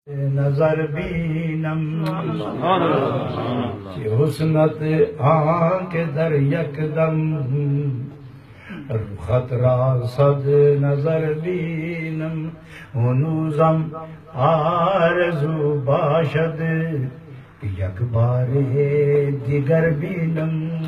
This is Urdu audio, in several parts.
نظر بینم کہ حسنت آنکھ در یکدم خطرہ صد نظر بینم ہنوزم آرزو باشد یک بار دیگر بینم.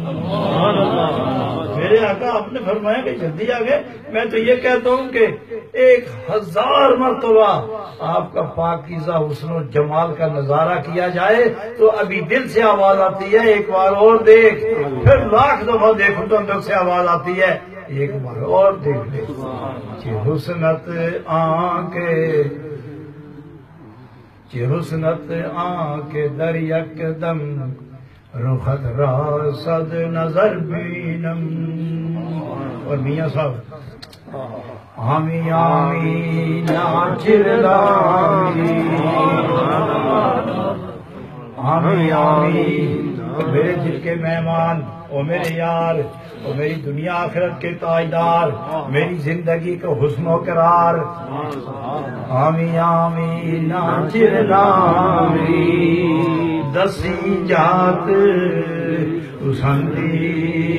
میرے آقا آپ نے فرمایا کہ جلدی آگے. میں تو یہ کہتا ہوں کہ 1000 مرتبہ آپ کا پاکیزہ حسن و جمال کا نظارہ کیا جائے تو ابھی دل سے آواز آتی ہے ایک بار اور دیکھ، پھر 1,00,000 دفعہ دیکھو تو اندر سے آواز آتی ہے ایک بار اور دیکھ لے. حسنت آنکھ در یکدم رخت را صد نظر بینم. اور میاں صاحب آمین آمین ناچر آمین آمین آمین. میرے دل کے مہمان او میرے یار، او میری دنیا آخرت کے تاجدار، میری زندگی کا حسن و قرار. آمین آمین ناچر آمین دسی جات اسندی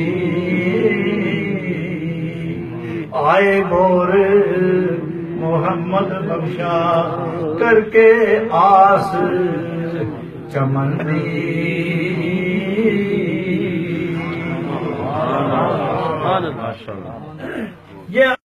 آئے گور محمد بخشا کر کے آس چمن دی. یہ